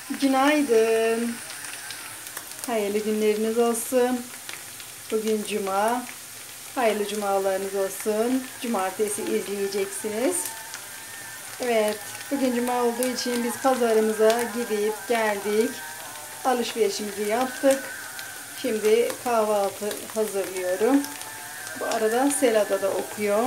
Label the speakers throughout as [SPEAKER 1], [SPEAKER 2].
[SPEAKER 1] Günaydın. Hayırlı günleriniz olsun. Bugün cuma. Hayırlı cumalarınız olsun. Cumartesi izleyeceksiniz. Evet, bugün cuma olduğu için biz pazarımıza gidip geldik. Alışverişimizi yaptık. Şimdi kahvaltı hazırlıyorum. Bu arada Sela'da da okuyor.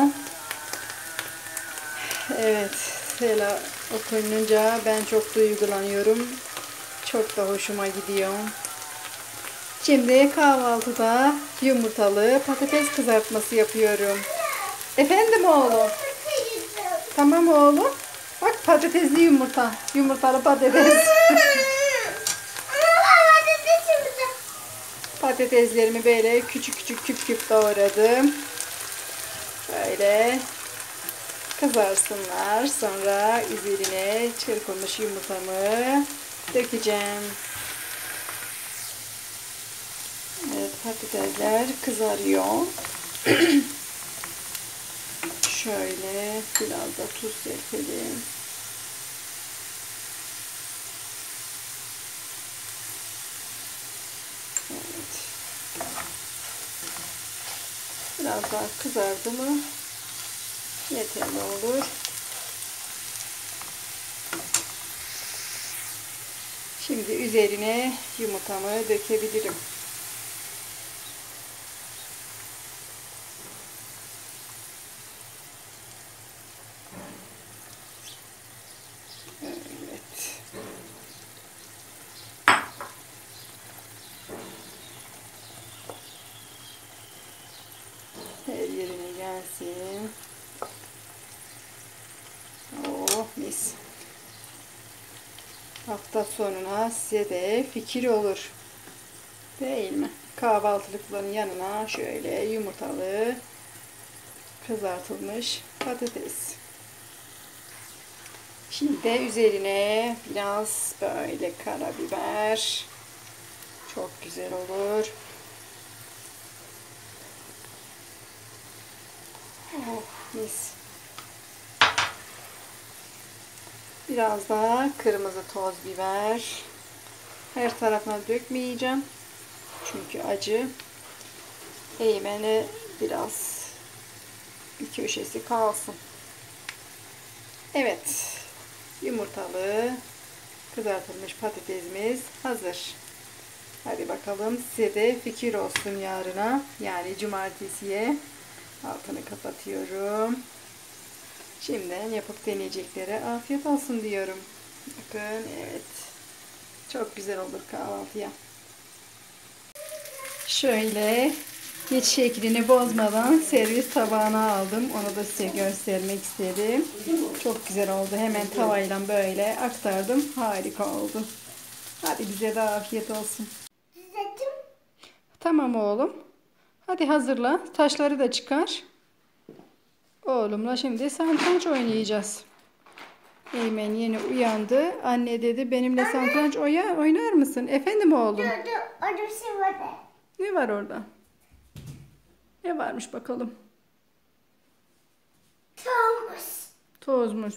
[SPEAKER 1] Evet, Sela okununca ben çok duygulanıyorum. Çok da hoşuma gidiyor. Şimdi kahvaltıda yumurtalı patates kızartması yapıyorum. Efendim oğlum? Tamam oğlum. Bak patatesli yumurta. Yumurtalı patates. Patateslerimi böyle küçük küçük küp küp doğradım. Böyle kızarsınlar. Sonra üzerine çırpılmış yumurtamı dökeceğim. Evet, patatesler kızarıyor. Şöyle biraz da tuz serpelim. Evet. Biraz daha kızardı mı yeterli olur. Şimdi üzerine yumurtamı dökebilirim. Evet. Her yerine gelsin. Oh mis. Hafta sonuna size de fikir olur. Değil mi? Kahvaltılıkların yanına şöyle yumurtalı kızartılmış patates. Şimdi de üzerine biraz böyle karabiber. Çok güzel olur. Oh mis. Biraz daha kırmızı toz biber. Her tarafına dökmeyeceğim. Çünkü acı. Eğmeni biraz bir köşesi kalsın. Evet. Yumurtalı kızartılmış patatesimiz hazır. Hadi bakalım size de fikir olsun yarına. Yani cumartesiye. Altını kapatıyorum. Şimdiden yapıp deneyeceklere afiyet olsun diyorum. Bakın evet. Çok güzel olur kahvaltıya. Şöyle hiç şeklini bozmadan servis tabağına aldım. Onu da size göstermek istedim. Çok güzel oldu. Hemen tavayla böyle aktardım. Harika oldu. Hadi bize de afiyet olsun. Tamam oğlum. Hadi hazırla. Taşları da çıkar. Oğlumla şimdi satranç oynayacağız. Eymen yeni uyandı. Anne dedi benimle satranç oynar mısın? Efendim oğlum.
[SPEAKER 2] Orada bir şey var.
[SPEAKER 1] Ne var orada? Ne varmış bakalım?
[SPEAKER 2] Thomas.
[SPEAKER 1] Tozmuş.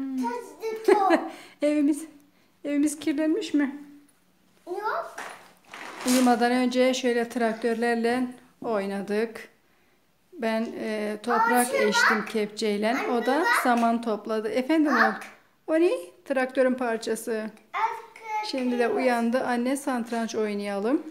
[SPEAKER 1] Evimiz kirlenmiş mi?
[SPEAKER 2] Yok.
[SPEAKER 1] Uyumadan önce şöyle traktörlerle oynadık. Ben toprak eştim kepçeyle. O da saman topladı. Efendim oğlum. O ne? Traktörün parçası. Şimdi de uyandı. Anne satranç oynayalım.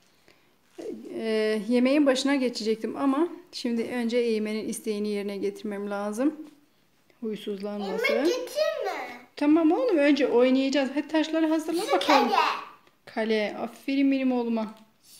[SPEAKER 1] Yemeğin başına geçecektim ama şimdi önce Eymen'in isteğini yerine getirmem lazım. Huysuzlanması.
[SPEAKER 2] Yemek getirme.
[SPEAKER 1] Tamam oğlum önce oynayacağız. Hadi taşları hazırla bakalım.
[SPEAKER 2] Kale.
[SPEAKER 1] Kale. Aferin benim oğluma.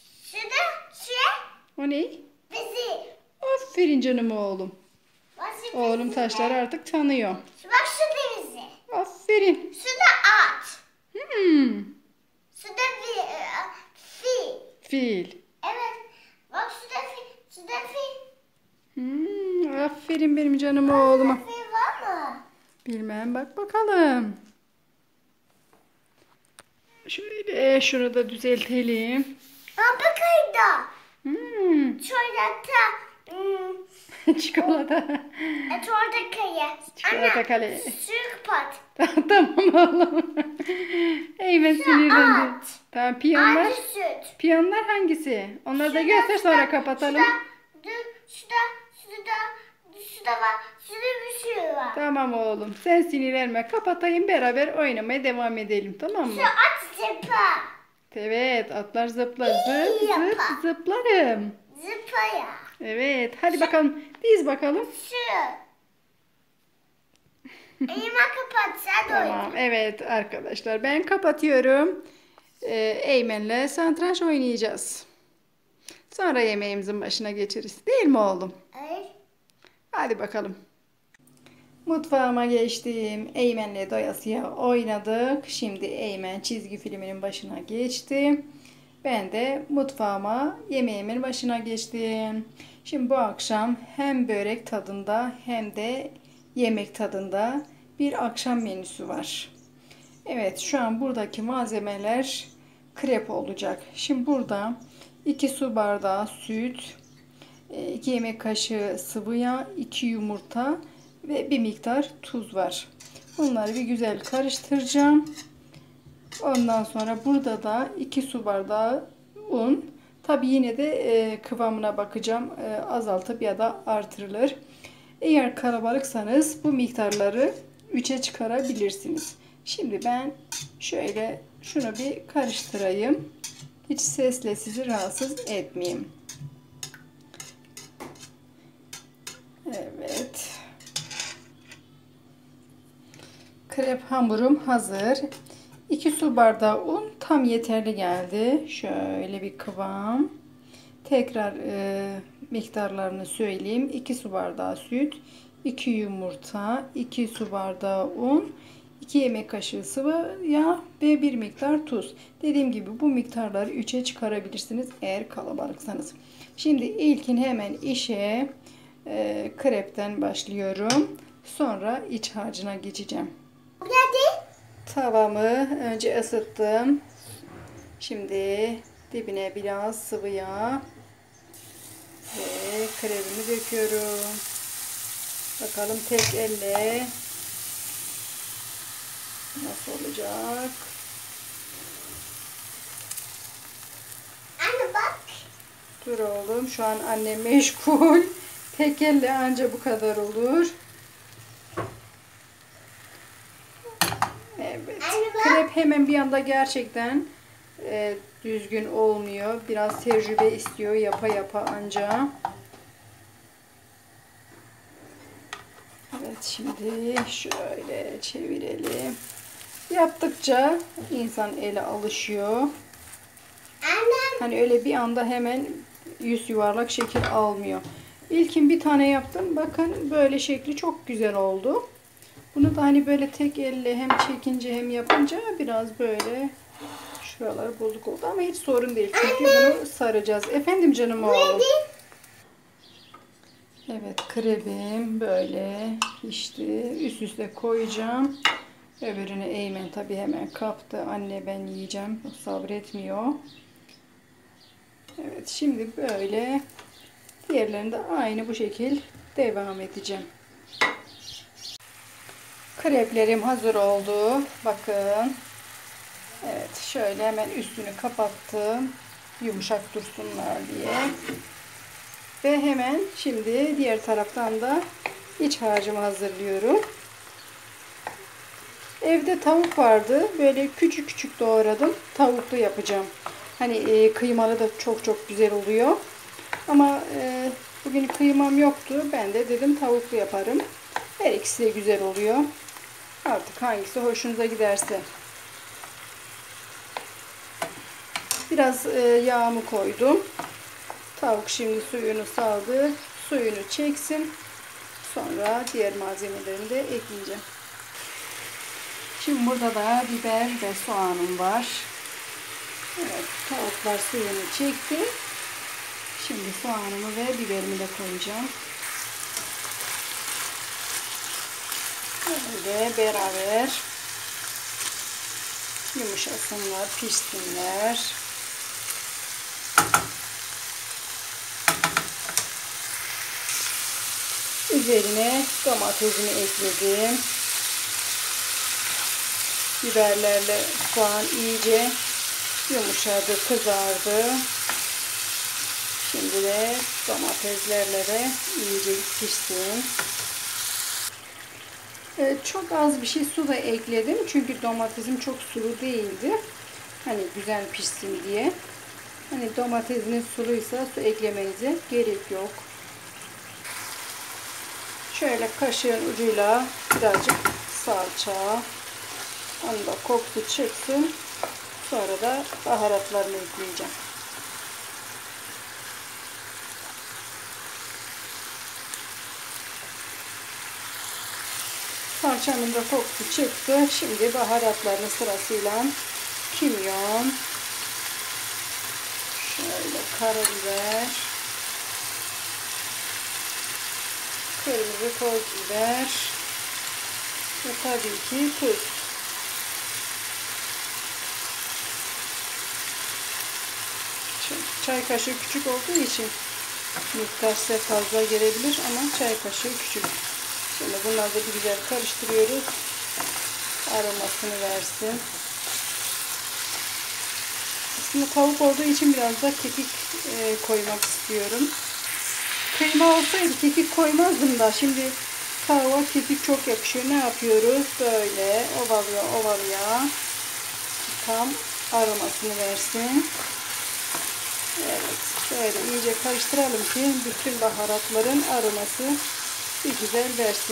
[SPEAKER 1] O ne?
[SPEAKER 2] Bizi.
[SPEAKER 1] Aferin canım oğlum. Oğlum taşları artık tanıyor.
[SPEAKER 2] Bak şu denizi.
[SPEAKER 1] Aferin.
[SPEAKER 2] Şu da at. Şu da fil.
[SPEAKER 1] Fil.
[SPEAKER 2] Evet. Bak şu da fil. Şu da fil.
[SPEAKER 1] Aferin benim canım oğluma.
[SPEAKER 2] Fil var mı?
[SPEAKER 1] Bilmem bak bakalım. Şöyle şunu da düzeltelim.
[SPEAKER 2] Bakaydı. Çikolata.
[SPEAKER 1] Çikolata.
[SPEAKER 2] Çikolata kaya.
[SPEAKER 1] Çikolata kale.
[SPEAKER 2] Süt pat.
[SPEAKER 1] Tamam oğlum. Eymen hemen sinirlendi. Tamam, piyonlar.
[SPEAKER 2] Acı süt.
[SPEAKER 1] Piyonlar hangisi? Onları da göster, sonra kapatalım.
[SPEAKER 2] Şurada var. Şurada bir şey var.
[SPEAKER 1] Tamam oğlum, sen sinirlenme. Kapatayım, beraber oynamaya devam edelim, tamam mı?
[SPEAKER 2] Şu at zıpla.
[SPEAKER 1] Evet, atlar zıplar. Zıp zıp
[SPEAKER 2] Yapa.
[SPEAKER 1] zıplarım.
[SPEAKER 2] Zıpla ya.
[SPEAKER 1] Evet, hadi bakalım. Diz bakalım.
[SPEAKER 2] Şu. Elime kapat sen de
[SPEAKER 1] Tamam,
[SPEAKER 2] oyna.
[SPEAKER 1] evet arkadaşlar, ben kapatıyorum. Eymen'le satranç oynayacağız. Sonra yemeğimizin başına geçeriz. Değil mi oğlum?
[SPEAKER 2] Evet.
[SPEAKER 1] Hadi bakalım. Mutfağıma geçtim. Eymen'le doyasıya oynadık. Şimdi Eymen çizgi filminin başına geçti. Ben de mutfağıma yemeğimin başına geçtim. Şimdi bu akşam hem börek tadında hem de yemek tadında bir akşam menüsü var. Evet, şu an buradaki malzemeler krep olacak. Şimdi burada 2 su bardağı süt, 2 yemek kaşığı sıvı yağ, 2 yumurta ve bir miktar tuz var. Bunları bir güzel karıştıracağım. Ondan sonra burada da 2 su bardağı un. Tabi yine de kıvamına bakacağım. Azaltıp ya da artırılır. Eğer kalabalıksanız bu miktarları 3'e çıkarabilirsiniz. Şimdi ben şöyle şunu bir karıştırayım. Hiç sesle sizi rahatsız etmeyeyim. Evet. Krep hamurum hazır. 2 su bardağı un tam yeterli geldi. Şöyle bir kıvam. Tekrar miktarlarını söyleyeyim. 2 su bardağı süt, 2 yumurta, 2 su bardağı un, 2 yemek kaşığı sıvı yağ ve bir miktar tuz. Dediğim gibi bu miktarları 3'e çıkarabilirsiniz eğer kalabalıksanız. Şimdi ilkin hemen işe krepten başlıyorum. Sonra iç harcına geçeceğim.
[SPEAKER 2] Hadi.
[SPEAKER 1] Tavamı önce ısıttım. Şimdi dibine biraz sıvı yağ ve kremimi döküyorum. Bakalım tek elle nasıl olacak?
[SPEAKER 2] Anne bak.
[SPEAKER 1] Dur oğlum, şu an annem meşgul. Tek elle anca bu kadar olur. Evet.
[SPEAKER 2] Anne bak.
[SPEAKER 1] Krep hemen bir anda gerçekten düzgün olmuyor. Biraz tecrübe istiyor yapa yapa anca. Evet, şimdi şöyle çevirelim. Yaptıkça insan ele alışıyor.
[SPEAKER 2] Annem.
[SPEAKER 1] Hani öyle bir anda hemen yüz yuvarlak şekil almıyor. İlkin bir tane yaptım. Bakın böyle şekli çok güzel oldu. Bunu da hani böyle tek elle hem çekince hem yapınca biraz böyle şuralar bozuk oldu ama hiç sorun değil. Çünkü bunu saracağız. Efendim canım oğlum. Evet, krebim böyle pişti. Üst üste koyacağım. Öbürünü Eymen tabi hemen kaptı. Anne ben yiyeceğim. O sabretmiyor. Evet, şimdi böyle diğerlerini de aynı bu şekil devam edeceğim. Kreplerim hazır oldu. Bakın. Evet, şöyle hemen üstünü kapattım. Yumuşak dursunlar diye. Ve hemen şimdi diğer taraftan da iç harcımı hazırlıyorum. Evde tavuk vardı. Böyle küçük küçük doğradım. Tavuklu yapacağım. Hani kıymalı da çok çok güzel oluyor. Ama bugün kıymam yoktu. Ben de dedim tavuklu yaparım. Her ikisi de güzel oluyor. Artık hangisi hoşunuza giderse. Biraz yağımı koydum. Tavuk şimdi suyunu saldı. Suyunu çeksin. Sonra diğer malzemelerimi de ekleyeceğim. Şimdi burada da biber ve soğanım var. Evet, tavuklar suyunu çekti. Şimdi soğanımı ve biberimi de koyacağım. Böyle beraber yumuşasınlar, pişsinler. Üzerine domatesimi ekledim. Biberlerle soğan iyice yumuşadı, kızardı. Şimdi de domateslerle de iyice pişsin. Çok az bir şey su da ekledim. Çünkü domatesim çok sulu değildi. Hani güzel pişsin diye. Hani domatesiniz suluysa su eklemenize gerek yok. Şöyle kaşığın ucuyla birazcık salça. Onun da kokusu çıksın. Sonra da baharatlarını ekleyeceğim. Salçanın da kokusu çıktı. Şimdi baharatlarını sırasıyla kimyon, şöyle karabiber, kırmızı toz biber ve tabii ki tuz. Çay kaşığı küçük olduğu için miktar size fazla gelebilir ama çay kaşığı küçük. Şimdi bunları da bir güzel karıştırıyoruz. Aromasını versin. Aslında tavuk olduğu için biraz da kekik koymak istiyorum. Kıyma olsaydı kekik koymazdım da şimdi tavuğa kekik çok yakışıyor. Ne yapıyoruz? Böyle ovalıya tam aromasını versin. Evet, şöyle iyice karıştıralım ki bütün baharatların aroması bir güzel versin.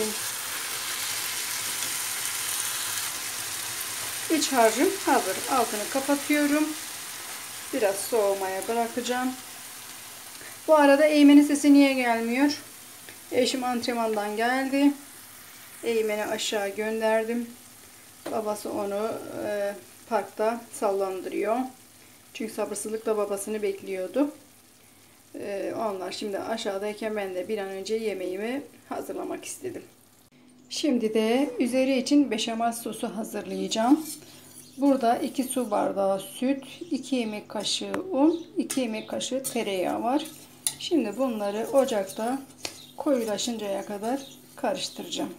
[SPEAKER 1] İç harcım hazır. Altını kapatıyorum. Biraz soğumaya bırakacağım. Bu arada Eymen'in sesi niye gelmiyor? Eşim antrenmandan geldi. Eymen'i aşağı gönderdim. Babası onu parkta sallandırıyor. Çünkü sabırsızlıkla babasını bekliyordu. Onlar şimdi aşağıdayken ben de bir an önce yemeğimi hazırlamak istedim. Şimdi de üzeri için beşamel sosu hazırlayacağım. Burada 2 su bardağı süt, 2 yemek kaşığı un, 2 yemek kaşığı tereyağı var. Şimdi bunları ocakta koyulaşıncaya kadar karıştıracağım.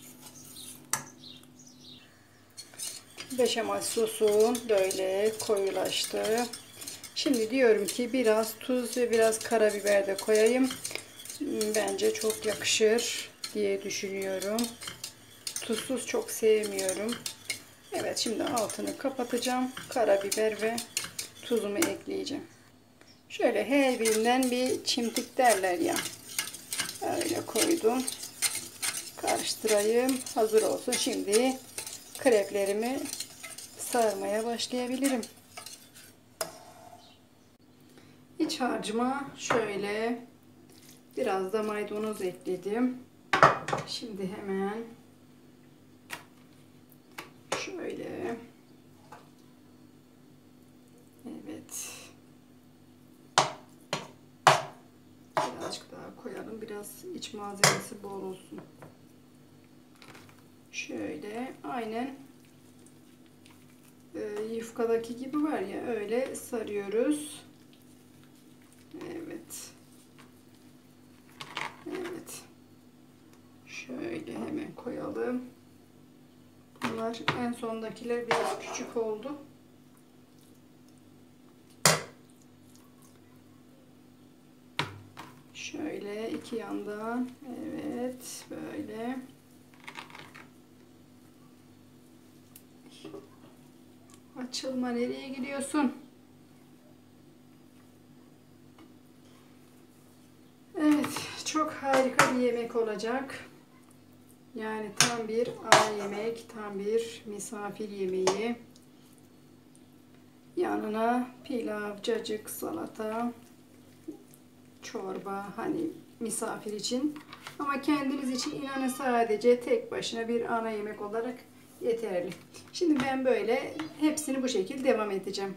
[SPEAKER 1] Beşamel sosum böyle koyulaştı. Şimdi diyorum ki biraz tuz ve biraz karabiber de koyayım. Bence çok yakışır diye düşünüyorum. Tuzsuz çok sevmiyorum. Evet, şimdi altını kapatacağım. Karabiber ve tuzumu ekleyeceğim. Şöyle her birinden bir çimdik derler ya. Öyle koydum. Karıştırayım. Hazır olsun. Şimdi kreplerimi sarmaya başlayabilirim. İç harcıma şöyle biraz da maydanoz ekledim. Şimdi hemen şöyle, evet, birazcık daha koyalım. Biraz iç malzemesi bol olsun. Şöyle aynen yufkadaki gibi var ya, öyle sarıyoruz. Evet. Evet. Şöyle hemen koyalım. Bunlar en sondakiler biraz küçük oldu. Şöyle iki yandan. Evet. Böyle. Açılma, nereye gidiyorsun? Evet. Çok harika bir yemek olacak. Yani tam bir ana yemek, tam bir misafir yemeği. Yanına pilav, cacık, salata, çorba, hani misafir için. Ama kendiniz için inanın sadece tek başına bir ana yemek olarak yeterli. Şimdi ben böyle hepsini bu şekilde devam edeceğim.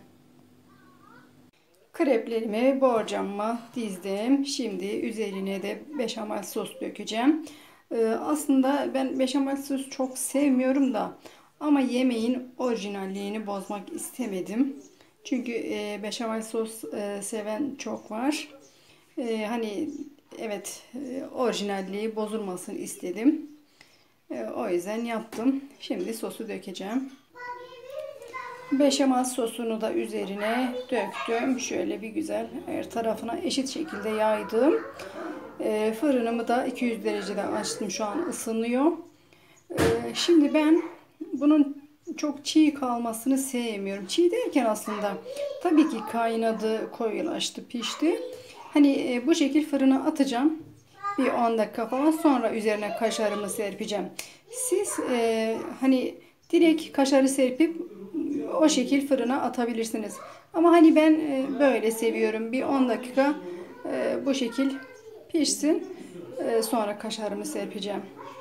[SPEAKER 1] Kreplerimi borcamıma dizdim. Şimdi üzerine de beşamel sos dökeceğim. Aslında ben beşamel sos çok sevmiyorum da, ama yemeğin orijinalliğini bozmak istemedim. Çünkü beşamel sos seven çok var. Hani evet, orijinalliği bozulmasın istedim. O yüzden yaptım. Şimdi sosu dökeceğim. Beşamel sosunu da üzerine döktüm. Şöyle bir güzel her tarafına eşit şekilde yaydım. Fırınımı da 200 derecede açtım. Şu an ısınıyor. Şimdi ben bunun çok çiğ kalmasını sevmiyorum. Çiğ derken aslında tabii ki kaynadı, koyulaştı, pişti. Hani bu şekil fırına atacağım. Bir 10 dakika falan, sonra üzerine kaşarımı serpeceğim. Siz hani direkt kaşarı serpip o şekil fırına atabilirsiniz. Ama hani ben böyle seviyorum. Bir 10 dakika bu şekil pişsin. Sonra kaşarımı serpeceğim.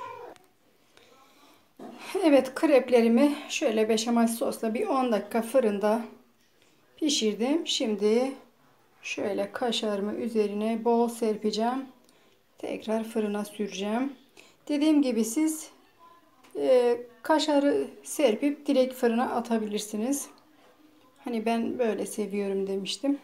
[SPEAKER 1] Evet, kreplerimi şöyle beşamel sosla bir 10 dakika fırında pişirdim. Şimdi şöyle kaşarımı üzerine bol serpeceğim. Tekrar fırına süreceğim. Dediğim gibi siz kaşarı serpip direkt fırına atabilirsiniz. Hani ben böyle seviyorum demiştim.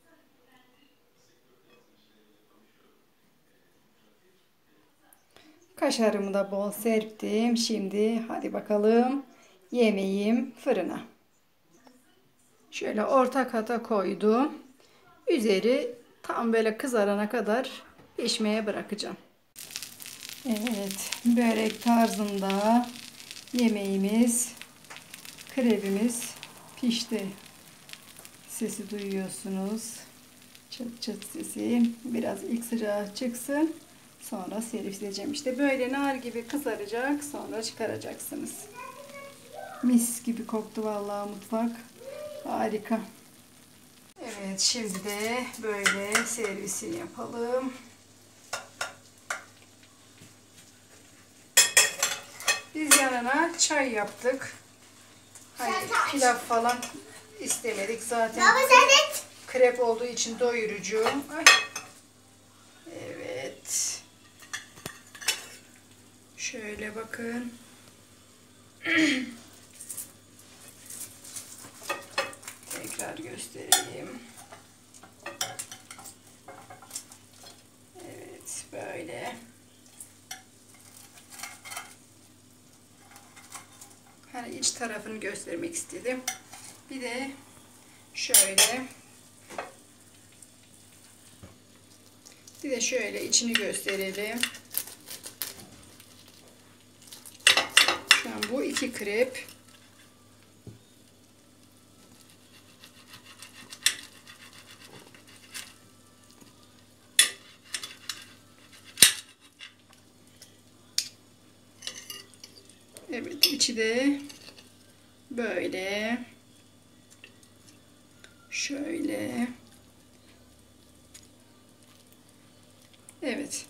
[SPEAKER 1] Kaşarımı da bol serptim. Şimdi hadi bakalım yemeğim fırına. Şöyle orta kata koydum. Üzeri tam böyle kızarana kadar pişmeye bırakacağım. Evet, börek tarzında yemeğimiz, krepimiz pişti. Sesi duyuyorsunuz. Çıt çıt sesi. Biraz ilk sıcağı çıksın. Sonra servis. İşte böyle nar gibi kızaracak. Sonra çıkaracaksınız. Mis gibi koktu vallahi mutfak. Harika. Evet, şimdi de böyle servisini yapalım. Biz yanına çay yaptık. Hani pilav falan istemedik. Zaten krep olduğu için doyurucu. Ay. Evet. Şöyle bakın. Tekrar göstereyim. Evet, böyle. Hani iç tarafını göstermek istedim. Bir de şöyle. Bir de şöyle içini gösterelim. Şu an bu 2 krep. Evet, içi de böyle. Şöyle. Evet.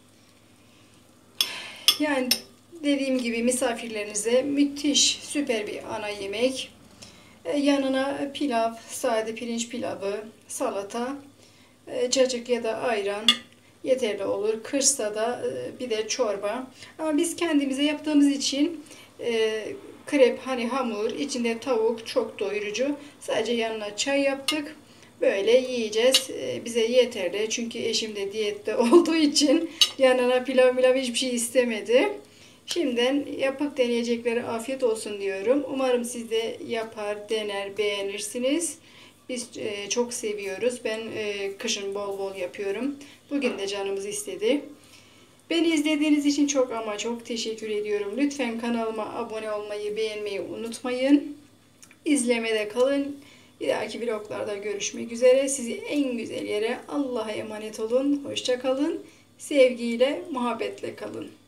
[SPEAKER 1] Yani dediğim gibi misafirlerinize müthiş, süper bir ana yemek. Yanına pilav, sade pirinç pilavı, salata, cacık ya da ayran yeterli olur. Kırsa da bir de çorba. Ama biz kendimize yaptığımız için krep hani hamur, içinde tavuk, çok doyurucu. Sadece yanına çay yaptık. Böyle yiyeceğiz. Bize yeterli. Çünkü eşim de diyette olduğu için yanına pilav hiçbir şey istemedi. Şimdiden yapıp deneyeceklere afiyet olsun diyorum. Umarım siz de yapar, dener, beğenirsiniz. Biz çok seviyoruz. Ben kışın bol bol yapıyorum. Bugün de canımız istedi. Beni izlediğiniz için çok ama çok teşekkür ediyorum. Lütfen kanalıma abone olmayı, beğenmeyi unutmayın. İzlemede kalın. Bir dahaki vloglarda görüşmek üzere. Sizi en güzel yere Allah'a emanet olun. Hoşça kalın. Sevgiyle, muhabbetle kalın.